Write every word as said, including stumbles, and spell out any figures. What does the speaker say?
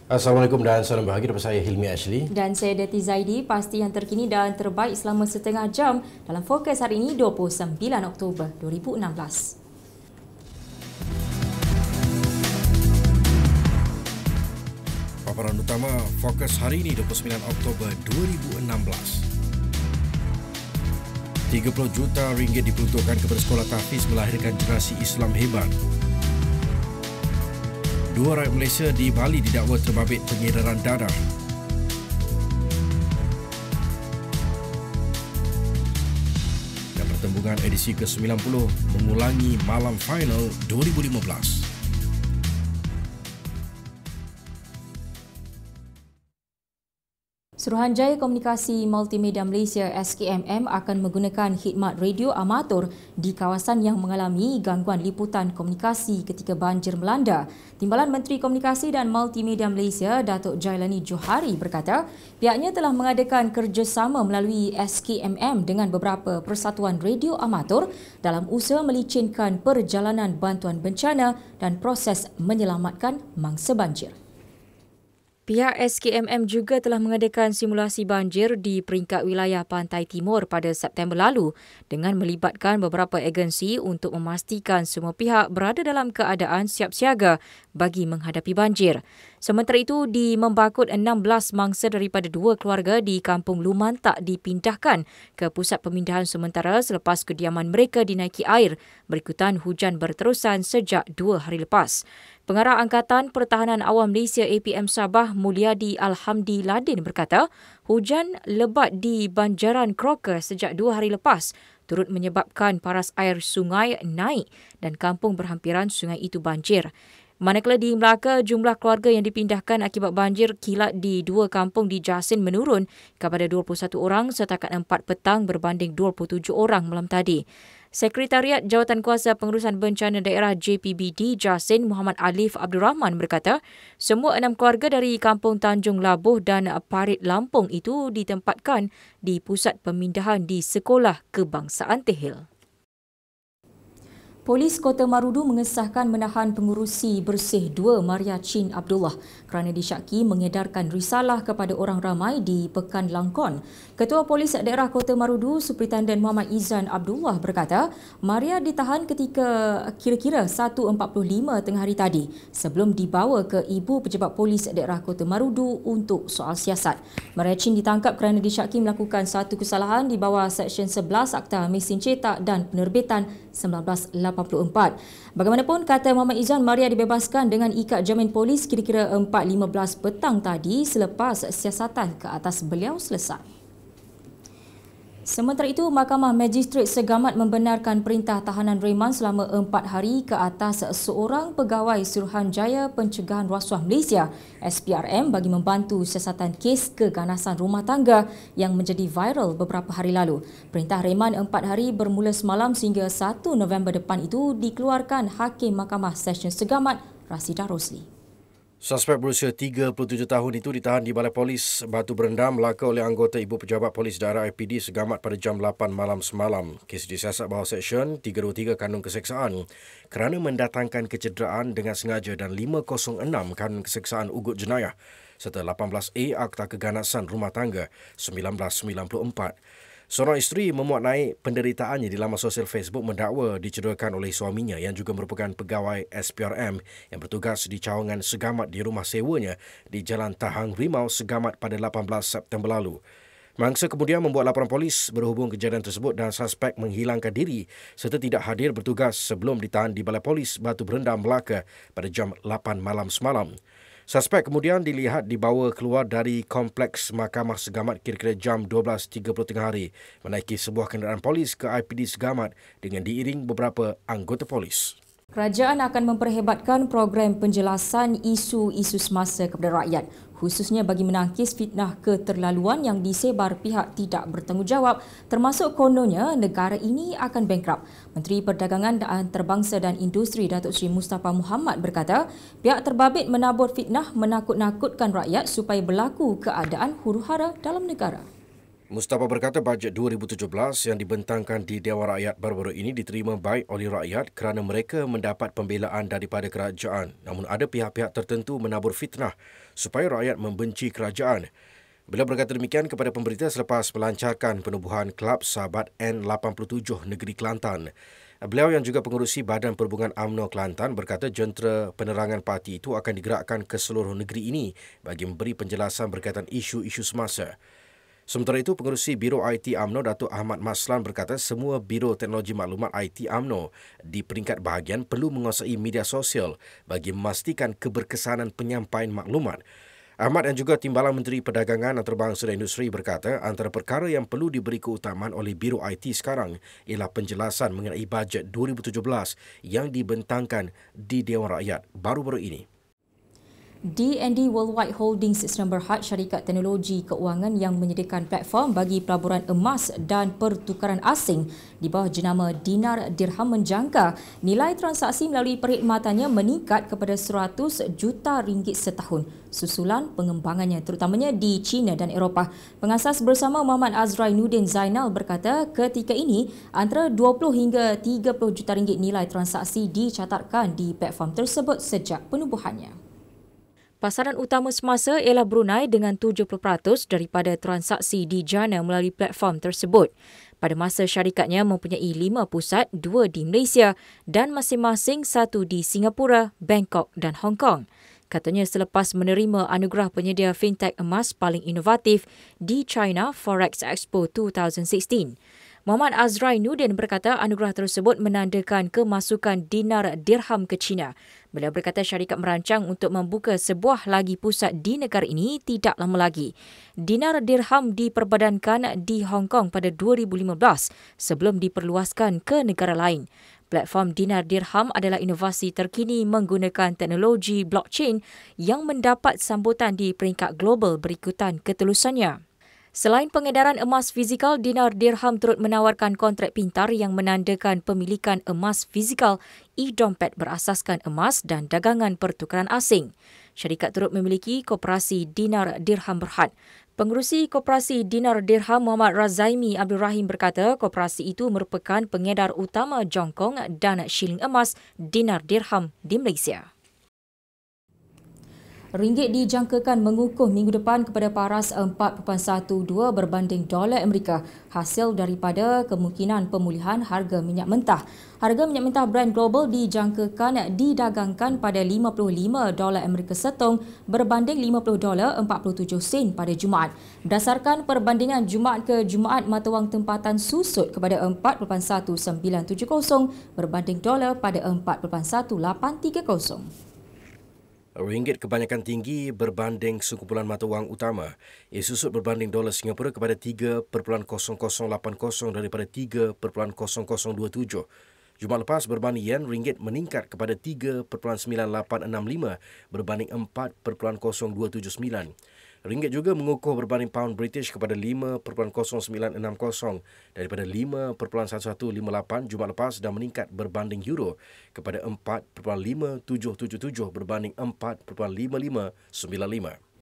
Assalamualaikum dan salam bahagia daripada saya Hilmi Ashley. Dan saya Deti Zaidi. Pasti yang terkini dan terbaik selama setengah jam dalam Fokus hari ini dua puluh sembilan Oktober dua ribu enam belas. Paparan utama Fokus hari ini dua puluh sembilan Oktober dua ribu enam belas. tiga puluh juta ringgit diperuntukkan kepada sekolah tahfiz melahirkan generasi Islam hebat. Dua rakyat Malaysia di Bali didakwa terbabit pengedaran dadah. Dan pertembungan edisi ke sembilan puluh mengulangi malam final dua ribu lima belas. Suruhanjaya Komunikasi Multimedia Malaysia S K M M akan menggunakan khidmat radio amatur di kawasan yang mengalami gangguan liputan komunikasi ketika banjir melanda. Timbalan Menteri Komunikasi dan Multimedia Malaysia, Datuk Jailani Johari berkata, pihaknya telah mengadakan kerjasama melalui S K M M dengan beberapa persatuan radio amatur dalam usaha melicinkan perjalanan bantuan bencana dan proses menyelamatkan mangsa banjir. Pihak S K M M juga telah mengadakan simulasi banjir di peringkat wilayah Pantai Timur pada September lalu dengan melibatkan beberapa agensi untuk memastikan semua pihak berada dalam keadaan siap siaga bagi menghadapi banjir. Sementara itu, di Membakut, enam belas mangsa daripada dua keluarga di Kampung Lumantak dipindahkan ke pusat pemindahan sementara selepas kediaman mereka dinaiki air berikutan hujan berterusan sejak dua hari lepas. Pengarah Angkatan Pertahanan Awam Malaysia A P M Sabah Mulyadi Alhamdi Ladin berkata, hujan lebat di Banjaran Croker sejak dua hari lepas turut menyebabkan paras air sungai naik dan kampung berhampiran sungai itu banjir. Manakala di Melaka, jumlah keluarga yang dipindahkan akibat banjir kilat di dua kampung di Jasin menurun kepada dua puluh satu orang setakat empat petang berbanding dua puluh tujuh orang malam tadi. Sekretariat Jawatankuasa Pengurusan Bencana Daerah J P B D Jasin Muhammad Alif Abdul Rahman berkata, semua enam keluarga dari Kampung Tanjung Labuh dan Parit Lampung itu ditempatkan di pusat pemindahan di Sekolah Kebangsaan Tehil. Polis Kota Marudu mengesahkan menahan pengurusi bersih dua Maria Chin Abdullah kerana disyaki mengedarkan risalah kepada orang ramai di Pekan Langkon. Ketua Polis Daerah Kota Marudu, Superintendent Muhammad Izan Abdullah berkata, Maria ditahan ketika kira-kira satu empat puluh lima tengah hari tadi sebelum dibawa ke Ibu Pejabat Polis Daerah Kota Marudu untuk soal siasat. Maria Chin ditangkap kerana disyaki melakukan satu kesalahan di bawah Seksyen sebelas Akta Mesin Cetak dan Penerbitan seribu sembilan ratus lapan puluh empat. Bagaimanapun, kata Muhammad Izan, Maria dibebaskan dengan ikat jamin polis kira-kira empat lima belas petang tadi selepas siasatan ke atas beliau selesai. Sementara itu, Mahkamah Magistrate Segamat membenarkan perintah tahanan reman selama empat hari ke atas seorang pegawai Suruhanjaya Pencegahan Rasuah Malaysia S P R M bagi membantu siasatan kes keganasan rumah tangga yang menjadi viral beberapa hari lalu. Perintah reman empat hari bermula semalam sehingga satu November depan itu dikeluarkan Hakim Mahkamah Session Segamat Rasidah Rosli. Suspek berusia tiga puluh tujuh tahun itu ditahan di Balai Polis Batu Berendam Melaka oleh anggota Ibu Pejabat Polis Daerah I P D Segamat pada jam lapan malam semalam. Kes disiasat bawah Seksyen tiga dua tiga Kanun Keseksaan kerana mendatangkan kecederaan dengan sengaja dan lima kosong enam Kanun Keseksaan Ugut Jenayah serta lapan belas A Akta Keganasan Rumah Tangga seribu sembilan ratus sembilan puluh empat. Seorang isteri memuat naik penderitaannya di laman sosial Facebook mendakwa dicederakan oleh suaminya yang juga merupakan pegawai S P R M yang bertugas di cawangan Segamat di rumah sewanya di Jalan Tahang Rimau, Segamat pada lapan belas September lalu. Mangsa kemudian membuat laporan polis berhubung kejadian tersebut dan suspek menghilangkan diri serta tidak hadir bertugas sebelum ditahan di Balai Polis Batu Berendam Melaka pada jam lapan malam semalam. Suspek kemudian dilihat dibawa keluar dari kompleks Mahkamah Segamat kira-kira jam dua belas tiga puluh tengah hari menaiki sebuah kenderaan polis ke I P D Segamat dengan diiring beberapa anggota polis. Kerajaan akan memperhebatkan program penjelasan isu-isu semasa kepada rakyat, khususnya bagi menangkis fitnah keterlaluan yang disebar pihak tidak bertanggungjawab, termasuk kononnya negara ini akan bankrupt. Menteri Perdagangan Antarabangsa dan Industri Datuk Seri Mustafa Muhammad berkata, pihak terbabit menabur fitnah menakut-nakutkan rakyat supaya berlaku keadaan huru-hara dalam negara. Mustafa berkata bajet dua ribu tujuh belas yang dibentangkan di Dewan Rakyat baru-baru ini diterima baik oleh rakyat kerana mereka mendapat pembelaan daripada kerajaan. Namun ada pihak-pihak tertentu menabur fitnah supaya rakyat membenci kerajaan. Beliau berkata demikian kepada pemberita selepas melancarkan penubuhan Kelab Sahabat N lapan puluh tujuh Negeri Kelantan. Beliau yang juga pengerusi Badan Perhubungan U M N O Kelantan berkata jentera penerangan parti itu akan digerakkan ke seluruh negeri ini bagi memberi penjelasan berkaitan isu-isu semasa. Sementara itu, pengerusi Biro I T U M N O Datuk Ahmad Maslan berkata semua Biro Teknologi Maklumat I T U M N O di peringkat bahagian perlu menguasai media sosial bagi memastikan keberkesanan penyampaian maklumat. Ahmad yang juga Timbalan Menteri Perdagangan Antarabangsa dan Industri berkata antara perkara yang perlu diberi keutamaan oleh Biro I T sekarang ialah penjelasan mengenai bajet dua ribu tujuh belas yang dibentangkan di Dewan Rakyat baru-baru ini. D and D Worldwide Holdings sedang berhad syarikat teknologi keuangan yang menyediakan platform bagi pelaburan emas dan pertukaran asing di bawah jenama Dinar Dirham menjangka nilai transaksi melalui perkhidmatannya meningkat kepada seratus juta ringgit setahun susulan pengembangannya terutamanya di China dan Eropah. Pengasas bersama Muhammad Azrainuddin Zainal berkata ketika ini antara dua puluh hingga tiga puluh juta ringgit nilai transaksi dicatatkan di platform tersebut sejak penubuhannya. Pasaran utama semasa ialah Brunei dengan tujuh puluh peratus daripada transaksi dijana melalui platform tersebut. Pada masa syarikatnya mempunyai lima pusat, dua di Malaysia dan masing-masing satu di Singapura, Bangkok dan Hong Kong. Katanya selepas menerima anugerah penyedia fintech emas paling inovatif di China Forex Expo dua ribu enam belas. Muhammad Azrainuddin berkata anugerah tersebut menandakan kemasukan dinar dirham ke China. Beliau berkata syarikat merancang untuk membuka sebuah lagi pusat di negara ini tidak lama lagi. Dinar dirham diperbadankan di Hong Kong pada dua ribu lima belas sebelum diperluaskan ke negara lain. Platform Dinar Dirham adalah inovasi terkini menggunakan teknologi blockchain yang mendapat sambutan di peringkat global berikutan ketelusannya. Selain pengedaran emas fizikal, Dinar Dirham turut menawarkan kontrak pintar yang menandakan pemilikan emas fizikal, e-dompet berasaskan emas dan dagangan pertukaran asing. Syarikat turut memiliki koperasi Dinar Dirham Berhad. Pengerusi koperasi Dinar Dirham Muhammad Razaimi Abdul Rahim berkata koperasi itu merupakan pengedar utama jongkong dan shilling emas Dinar Dirham di Malaysia. Ringgit dijangkakan mengukuh minggu depan kepada paras empat perpuluhan dua belas berbanding dolar Amerika hasil daripada kemungkinan pemulihan harga minyak mentah. Harga minyak mentah Brent global dijangkakan didagangkan pada lima puluh lima dolar Amerika setong berbanding lima puluh dolar empat puluh tujuh sen pada Jumaat. Berdasarkan perbandingan Jumaat ke Jumaat, mata wang tempatan susut kepada empat perpuluhan satu sembilan tujuh kosong berbanding dolar pada empat perpuluhan satu lapan tiga kosong. Ringgit kebanyakan tinggi berbanding sekumpulan mata wang utama. Ia susut berbanding dolar Singapura kepada tiga perpuluhan kosong kosong lapan kosong daripada tiga perpuluhan kosong kosong dua tujuh. Jumaat lepas berbanding yen, ringgit meningkat kepada tiga perpuluhan sembilan lapan enam lima berbanding empat perpuluhan kosong dua tujuh sembilan. Ringgit juga mengukuh berbanding pound British kepada lima perpuluhan kosong sembilan enam kosong daripada lima perpuluhan satu satu lima lapan Jumaat lepas dan meningkat berbanding euro kepada empat perpuluhan lima tujuh tujuh tujuh berbanding empat perpuluhan lima lima sembilan lima.